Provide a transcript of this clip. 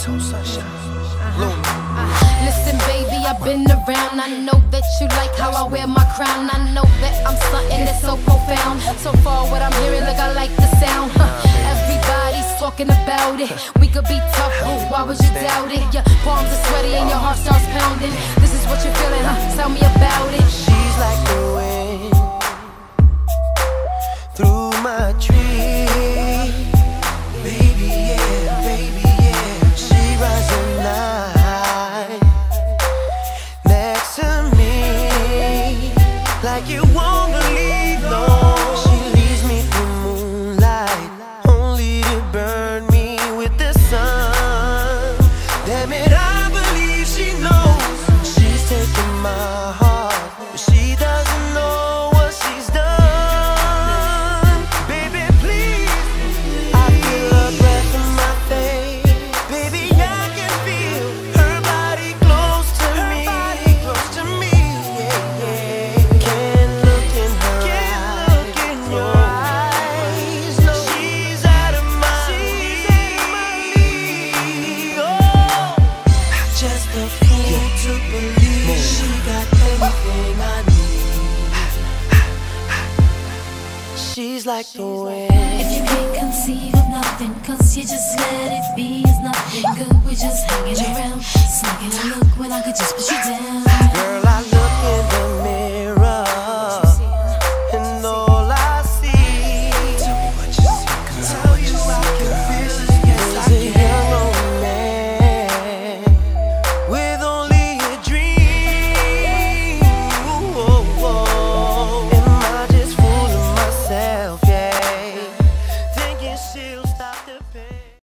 Soul Sunshine. Listen, baby, I've been around. I know that you like how I wear my crown. I know that I'm something that's so profound. So far, what I'm hearing, look, I like the sound. Everybody's talking about it. We could be tough, but why would you doubt it? Your palms are sweaty and your heart starts pounding. This is what you're feeling, huh? Tell me about it. She's like the wind through my tree. Baby, yeah, baby, yeah. She rides the night next to me like you won't believe, no. She leads me through moonlight, only to burn me with the sun. Damn it, I believe she knows. She's taking my heart, but she doesn't know what she's done. Baby, please, I feel her breath in my face. Baby, I can feel her body close to me, yeah, yeah. Can't look in her eyes, no. She's out of my league. Oh, just a fool to believe she got everything I need. She's like the wind. If you can't conceive of nothing, cause you just let it be, it's nothing good. We're just hanging around, sneaking a look when I could just put you down. Girl, I look in the mirror and all I see is a young old man with only a dream. Am I just fooling myself, yeah, thinking she'll